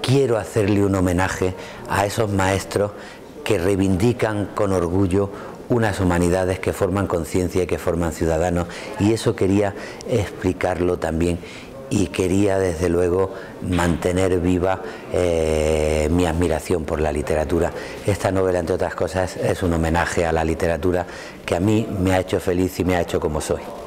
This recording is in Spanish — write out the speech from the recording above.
quiero hacerle un homenaje a esos maestros que reivindican con orgullo unas humanidades que forman conciencia y que forman ciudadanos, y eso quería explicarlo también, y quería desde luego mantener viva mi admiración por la literatura. Esta novela, entre otras cosas, es un homenaje a la literatura que a mí me ha hecho feliz y me ha hecho como soy.